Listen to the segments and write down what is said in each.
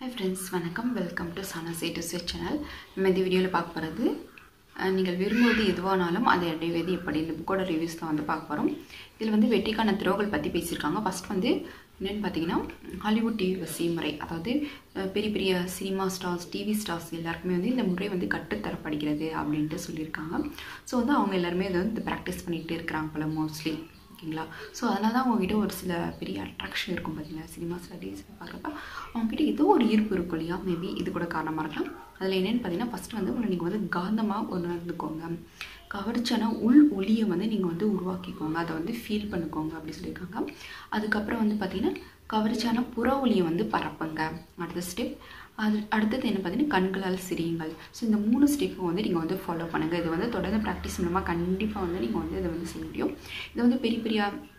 Hi friends, வணக்கம். Welcome to Sana's A to Z channel. நம்ம இந்த வீடியோவில் பார்க்க போகிறது நீங்கள் விரும்புவது எதுவானாலும் அதை அடைவது எப்படி, இந்த புக்கோட ரிவ்யூஸ் தான் வந்து பார்க்க போகிறோம். இதில் வந்து வெற்றிக்கான திறவுகள் பற்றி பேசியிருக்காங்க. ஃபஸ்ட் வந்து என்னென்னு பார்த்தீங்கன்னா, ஹாலிவுட் டிவி வசதி முறை, அதாவது பெரிய பெரிய சினிமா ஸ்டார்ஸ், டிவி ஸ்டார்ஸ் எல்லாருக்குமே வந்து இந்த முறை வந்து கற்றுத்தரப்படுகிறது அப்படின்ட்டு சொல்லியிருக்காங்க. ஸோ வந்து அவங்க எல்லாருமே இதை வந்து ப்ராக்டிஸ் பண்ணிகிட்டு இருக்கிறாங்க போல மோஸ்ட்லி. ஓகேங்களா? ஸோ அதனால தான் அவங்ககிட்ட ஒரு சில பெரிய அட்ராக்ஷன் இருக்கும் பார்த்தீங்களா, சினிமாஸில் டிவிஸில் பார்க்குறப்ப அவங்ககிட்ட ஏதோ ஒரு ஈர்ப்பு இருக்கும் இல்லையா, மேபி இது கூட காரணமாக இருக்கலாம். அதில் என்னென்னு பார்த்தீங்கன்னா, ஃபஸ்ட்டு வந்து உங்களை நீங்கள் வந்து காந்தமாக உணர்ந்துக்கோங்க. கவர்ச்சியான உள் ஒளியை வந்து நீங்கள் வந்து உருவாக்கிக்கோங்க, அதை வந்து ஃபீல் பண்ணிக்கோங்க அப்படி சொல்லியிருக்காங்க. அதுக்கப்புறம் வந்து பார்த்திங்கன்னா, கவர்ச்சியான புற ஒளியை வந்து பரப்புங்க. அடுத்த ஸ்டெப். அடுத்தது என்ன பார்த்தீங்கன்னா, கண்களால் சிரியுங்கள். ஸோ இந்த 3 ஸ்டெப்பும் வந்து நீங்கள் வந்து ஃபாலோ பண்ணுங்கள். இது வந்து தொடர்ந்து ப்ராக்டிஸ் மூலமாக கண்டிப்பாக வந்து நீங்கள் வந்து இதை வந்து செய்ய முடியும். இதை வந்து பெரிய பெரிய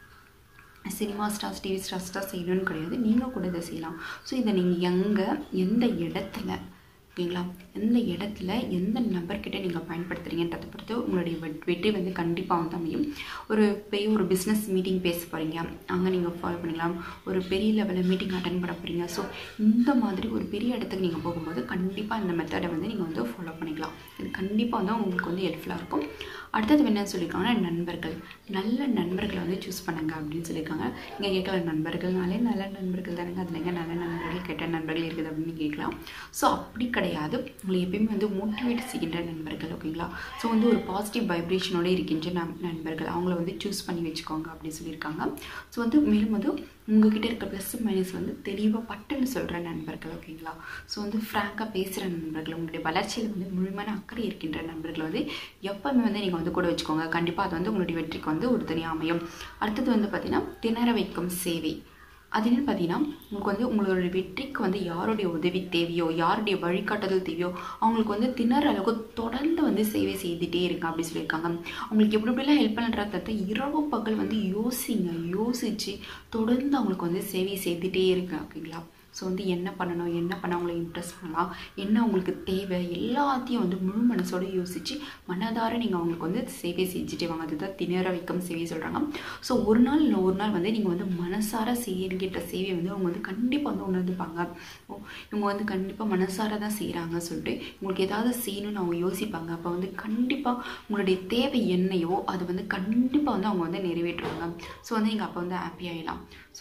சினிமா ஸ்டார்ஸ், டிவி ஸ்டார்ஸ் தான் செய்யணும்னு கிடையாது, நீங்கள் கூட இதை செய்யலாம். ஸோ இதை நீங்கள் எங்கே, எந்த இடத்துல, ஓகேங்களா, எந்த இடத்துல எந்த நபர்கிட்ட நீங்கள் பயன்படுத்துகிறீங்கன்றதை பொறுத்து உங்களுடைய வெற்றி வந்து கண்டிப்பாக வந்து அமையும். ஒரு பிஸ்னஸ் மீட்டிங் பேச போகிறீங்க, அங்கே நீங்கள் ஃபாலோ பண்ணிக்கலாம். ஒரு பெரிய லெவலில் மீட்டிங் அட்டன் பண்ண போகிறீங்க. ஸோ இந்த மாதிரி ஒரு பெரிய இடத்துக்கு நீங்கள் போகும்போது கண்டிப்பாக இந்த மெத்தடை வந்து நீங்கள் வந்து ஃபாலோ பண்ணிக்கலாம். இது கண்டிப்பாக வந்து உங்களுக்கு வந்து ஹெல்ப்ஃபுல்லாக இருக்கும். அடுத்தது என்ன சொல்லியிருக்காங்கன்னா, நண்பர்கள், நல்ல நண்பர்களை வந்து சூஸ் பண்ணுங்க அப்படின்னு சொல்லியிருக்காங்க. நீங்கள் கேட்கலாம், நண்பர்கள்னாலே நல்ல நண்பர்கள் தானேங்க, அதில் எங்கே நல்ல நண்பர்கள் கெட்ட நண்பர்கள் இருக்குது அப்படின்னு கேட்கலாம். ஸோ அப்படி கிடையாது. உங்களை எப்பயுமே வந்து மோட்டிவேட் செய்கின்ற நண்பர்கள், ஓகேங்களா. ஸோ வந்து ஒரு பாசிட்டிவ் வைப்ரேஷனோடு இருக்கின்ற நண்பர்கள், அவங்கள வந்து சூஸ் பண்ணி வச்சுக்கோங்க அப்படின்னு சொல்லியிருக்காங்க. ஸோ வந்து மேலும் வந்து உங்ககிட்ட இருக்க ப்ளஸ் மைனஸ் வந்து தெளிவாக பட்டுன்னு சொல்கிற நண்பர்கள், ஓகேங்களா. ஸோ வந்து ஃப்ராங்காக பேசுகிற நண்பர்கள், உங்களுடைய வளர்ச்சியில் வந்து முழுமையான அக்கறை இருக்கின்ற நண்பர்களை வந்து எப்போவுமே வந்து நீங்கள் வந்து கூட வச்சுக்கோங்க. கண்டிப்பாக அது வந்து உங்களுடைய வெற்றிக்கு வந்து உறுதுணையாக அமையும். அடுத்தது வந்து பார்த்திங்கன்னா, திணற வைக்கும் சேவை. அது என்னென்னு பார்த்தீங்கன்னா, உங்களுக்கு வந்து உங்களுடைய வெற்றிக்கு வந்து யாருடைய உதவி தேவையோ, யாருடைய வழிகாட்டுதல் தேவையோ, அவங்களுக்கு வந்து திணற அளவுக்கு தொடர்ந்து வந்து சேவை செய்துகிட்டே இருங்க அப்படி சொல்லியிருக்காங்க. அவங்களுக்கு எப்படி எப்படிலாம் ஹெல்ப் பண்ணுறத இரவு பகல் வந்து யோசித்து தொடர்ந்து அவங்களுக்கு வந்து சேவை செய்துகிட்டே இருங்க, ஓகேங்களா. ஸோ வந்து என்ன பண்ணணும், என்ன பண்ண அவங்களை இம்ப்ரெஸ் பண்ணலாம், என்ன அவங்களுக்கு தேவை, எல்லாத்தையும் வந்து முழு மனசோடு யோசித்து மனதார நீங்கள் அவங்களுக்கு வந்து சேவை செஞ்சுட்டே வாங்க. அதுதான் திணற வைக்கும் சேவை சொல்கிறாங்க. ஸோ ஒரு நாள் இல்லை ஒரு நாள் வந்து நீங்கள் வந்து மனசார செய்கின்ற சேவை வந்து அவங்க வந்து கண்டிப்பாக வந்து உணர்ந்துப்பாங்க. இவங்க வந்து கண்டிப்பாக மனசார தான் செய்கிறாங்க சொல்லிட்டு உங்களுக்கு ஏதாவது செய்யணும்னு அவங்க யோசிப்பாங்க. அப்போ வந்து கண்டிப்பாக உங்களுடைய தேவை என்னையோ அது வந்து கண்டிப்பாக வந்து அவங்க வந்து நிறைவேற்றுவாங்க. ஸோ வந்து நீங்கள் அப்போ வந்து ஹாப்பி ஆகிடலாம். ஸோ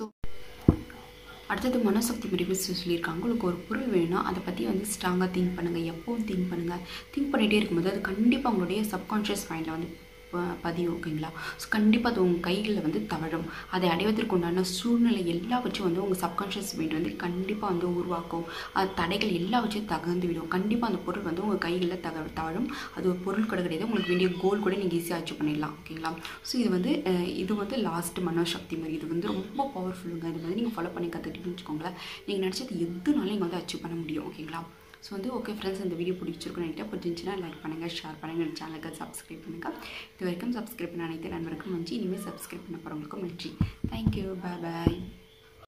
அடுத்தது மனசக்தி பிரிவு சொல்லியிருக்காங்க. உங்களுக்கு ஒரு பொருள் வேணும்னா அதை பற்றி வந்து ஸ்ட்ராங்காக திங்க் பண்ணுங்கள். எப்போவும் திங்க் பண்ணுங்கள். திங்க் பண்ணிகிட்டே இருக்கும்போது அது கண்டிப்பாக உங்களுடைய சப்கான்ஷியஸ் மைண்டில் வந்து பதியும், ஓகேங்களா. ஸோ கண்டிப்பாக அது உங்கள் கைகளில் வந்து தவழும். அதை அடைவதற்கு உண்டான சூழ்நிலை எல்லாவற்றையும் வந்து உங்கள் சப்கான்ஷியஸ் மைண்ட் வந்து கண்டிப்பாக வந்து உருவாக்கும். அது தடைகள் எல்லாவற்றையும் தகர்ந்து விடும். கண்டிப்பாக அந்த பொருள் வந்து உங்கள் கைகளில் தவழும். அது ஒரு பொருள் கூட கிடையாது, உங்களுக்கு வேண்டிய கோல் கூட நீங்கள் ஈஸியாக அச்சீவ் பண்ணிடலாம், ஓகேங்களா. ஸோ இது வந்து லாஸ்ட் மனோசக்தி மாதிரி. இது வந்து ரொம்ப பவர்ஃபுல்லுங்க. இது வந்து நீங்கள் ஃபாலோ பண்ணி கற்றுக்கிட்டீங்கன்னு வச்சுக்கோங்களேன், நீங்கள் நினச்சது எதுனாலும் நீங்கள் வந்து அச்சீவ் பண்ண முடியும், ஓகேங்களா. ஸோ வந்து ஓகே ஃப்ரெண்ட்ஸ், இந்த வீடியோ பிடிச்சிருக்குன்னு நினைக்கிட்டா பிடிச்சிருந்துச்சுன்னா லைக் பண்ணுங்கள், ஷேர் பண்ணுங்கள், சேனலுக்கு சப்ஸ்கிரைப் பண்ணுங்கள். இது வரைக்கும் சப்ஸ்கிரைப் பண்ண அனைத்து நண்பருக்கும் நன்றி. இனிமேல் சப்ஸ்கிரைப் பண்ண போகிறவங்களுக்கும் நன்றி. தேங்க்யூ, பாய்.